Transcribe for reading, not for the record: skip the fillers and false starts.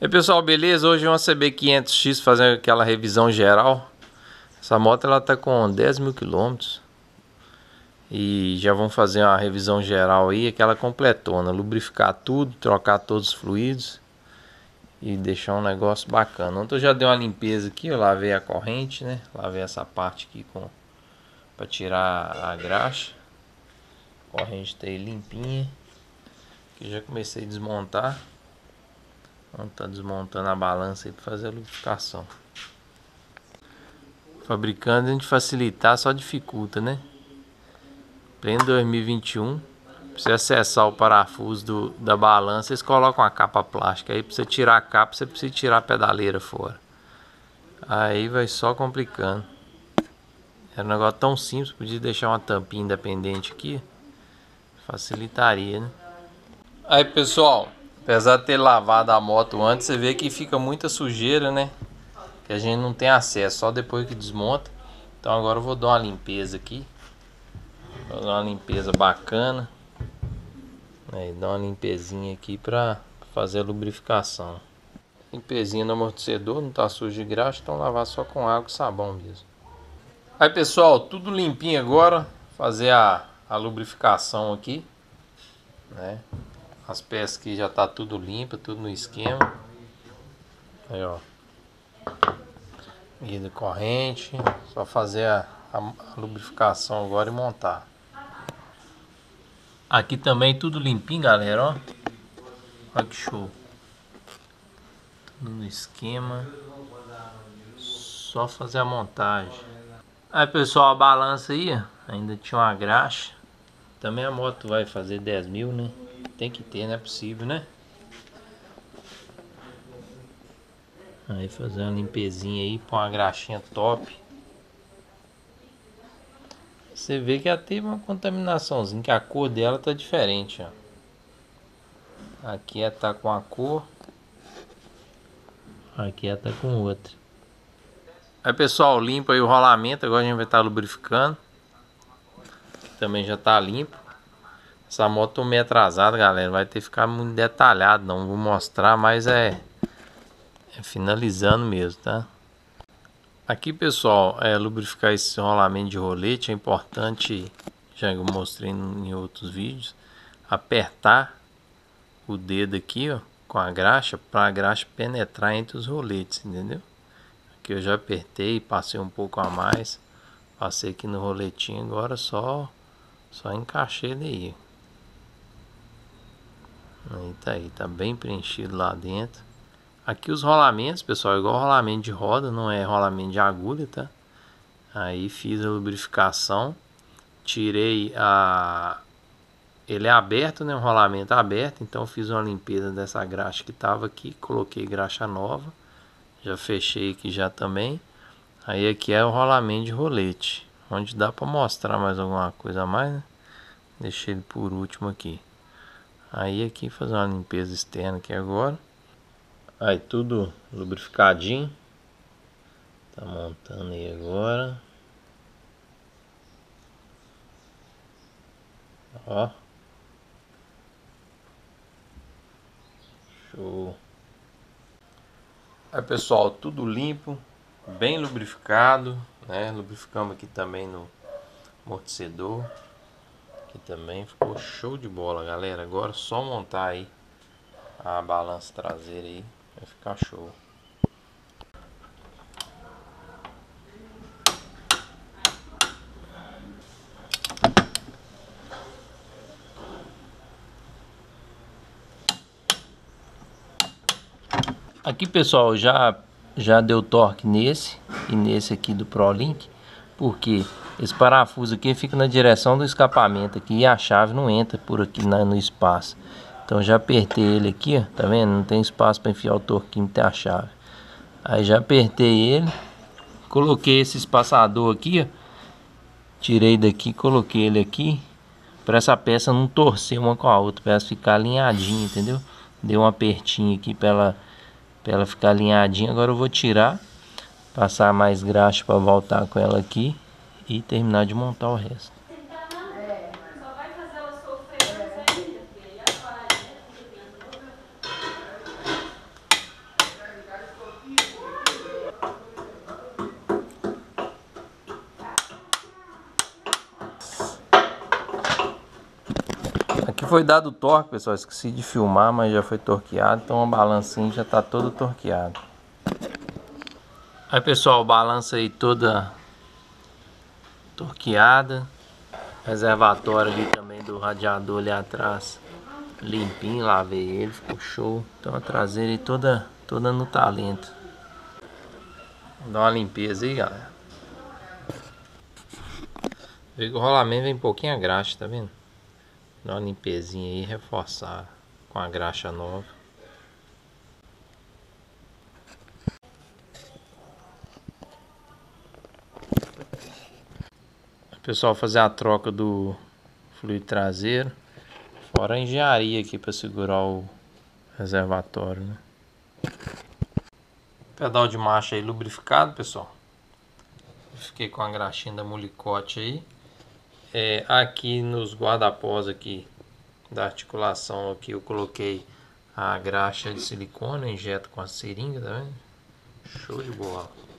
E aí, pessoal, beleza? Hoje é uma CB500X fazendo aquela revisão geral. Essa moto ela tá com 10 mil quilômetros. E já vamos fazer uma revisão geral aí, aquela completona, lubrificar tudo, trocar todos os fluidos e deixar um negócio bacana. Ontem eu já dei uma limpeza aqui, eu lavei a corrente, né? Lavei essa parte aqui para tirar a graxa. A corrente tá aí limpinha. Aqui já comecei a desmontar. Vamos tá desmontando a balança aí para fazer a lubrificação. Fabricando, a gente facilitar só dificulta, né? Pleno 2021, pra você acessar o parafuso da balança, eles colocam uma capa plástica. Aí pra você tirar a capa, você precisa tirar a pedaleira fora. Aí vai só complicando. Era um negócio tão simples, podia deixar uma tampinha independente aqui. Facilitaria, né? Aí, pessoal, apesar de ter lavado a moto antes, você vê que fica muita sujeira, né? Que a gente não tem acesso, só depois que desmonta. Então agora eu vou dar uma limpeza aqui. Vou dar uma limpeza bacana. Aí, dar uma limpezinha aqui pra fazer a lubrificação. Limpezinha no amortecedor, não tá sujo de graxa, então lavar só com água e sabão mesmo. Aí, pessoal, tudo limpinho agora. Fazer a lubrificação aqui, né? As peças aqui já tá tudo limpa, tudo no esquema. Aí, ó. Guia corrente. Só fazer a lubrificação agora e montar. Aqui também tudo limpinho, galera, ó. Olha que show. Tudo no esquema. Só fazer a montagem. Aí, pessoal, a balança aí, ó, ainda tinha uma graxa. Também a moto vai fazer 10 mil, né? Tem que ter, não é possível, né? Aí fazer uma limpezinha aí, pôr uma graxinha top. Você vê que ela teve uma contaminaçãozinha, que a cor dela tá diferente, ó. Aqui ela tá com a cor, aqui ela tá com outra. Aí, pessoal, limpa aí o rolamento, agora a gente vai estar lubrificando. Aqui também já tá limpo. Essa moto tô meio atrasada, galera, vai ter que ficar muito detalhado, não vou mostrar, mas é finalizando mesmo, tá? Aqui, pessoal, lubrificar esse rolamento de rolete é importante, já eu mostrei em outros vídeos, apertar o dedo aqui, ó, com a graxa, para a graxa penetrar entre os roletes, entendeu? Aqui eu já apertei, passei um pouco a mais, passei aqui no roletinho, agora só encaixei ele aí. Aí tá bem preenchido lá dentro. Aqui os rolamentos, pessoal, igual rolamento de roda, não é rolamento de agulha, tá? Aí fiz a lubrificação, tirei ele é aberto, né? Um rolamento aberto, então fiz uma limpeza dessa graxa que tava aqui, coloquei graxa nova, já fechei aqui já também. Aí aqui é o rolamento de rolete, onde dá para mostrar mais alguma coisa a mais, né? Deixei ele por último aqui. Aí aqui fazer uma limpeza externa aqui agora. Aí tudo lubrificadinho. Tá montando aí agora. Ó. Show. Aí, pessoal, tudo limpo, bem lubrificado, né? Lubrificamos aqui também no amortecedor. Aqui também ficou show de bola, galera. Agora é só montar aí a balança traseira aí, vai ficar show. Aqui, pessoal, já deu torque nesse e nesse aqui do ProLink, porque esse parafuso aqui fica na direção do escapamento aqui e a chave não entra por aqui no espaço. Então já apertei ele aqui, ó, tá vendo? Não tem espaço para enfiar o torquímetro e a chave. Aí já apertei ele, coloquei esse espaçador aqui, ó, tirei daqui, coloquei ele aqui para essa peça não torcer uma com a outra, para ela ficar alinhadinha, entendeu? Dei um apertinho aqui para ela ficar alinhadinha. Agora eu vou tirar, passar mais graxa para voltar com ela aqui e terminar de montar o resto. foi dado torque, pessoal. Esqueci de filmar, mas já foi torqueado. Então a balancinha já tá toda torqueada. Aí, pessoal, a balança aí toda torqueada. Reservatório ali também do radiador ali atrás limpinho, lavei ele, ficou show. Então a traseira aí toda no talento. Vou dar uma limpeza aí, galera. Vê que o rolamento vem um pouquinho a graxa, tá vendo? Dá uma limpezinha aí, reforçar com a graxa nova. Pessoal, fazer a troca do fluido traseiro. Fora a engenharia aqui para segurar o reservatório, né? Pedal de marcha aí lubrificado, pessoal. Fiquei com a graxinha da Molykote aí. Aqui nos guardapós aqui da articulação aqui eu coloquei a graxa de silicone, eu injeto com a seringa, tá vendo? Show de bola.